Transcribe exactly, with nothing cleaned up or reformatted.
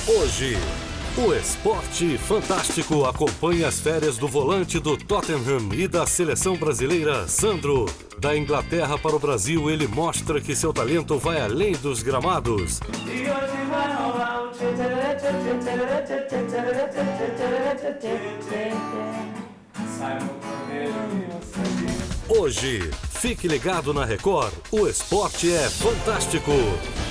Hoje, o Esporte Fantástico acompanha as férias do volante do Tottenham e da seleção brasileira, Sandro. Da Inglaterra para o Brasil, ele mostra que seu talento vai além dos gramados. E hoje vai rolar um tchê, tchê, tchê, tchê, tchê, tchê, tchê. Sai no cordeiro. Hoje, fique ligado na Record, o esporte é fantástico.